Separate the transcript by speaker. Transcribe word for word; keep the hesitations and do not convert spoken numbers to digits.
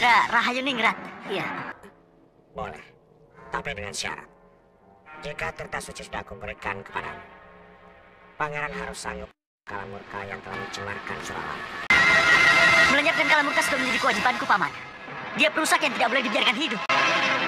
Speaker 1: kepada Rahayu Ningrat. Iya.
Speaker 2: Boleh, tapi dengan syarat. Jika tirta suci sudah aku berikan kepadamu, pangeran harus sanggup kala murka yang telah mencemarkan Suralaya.
Speaker 1: Melenyapkan kala murka sudah menjadi kewajibanku, Paman. Dia perusak yang tidak boleh dibiarkan hidup.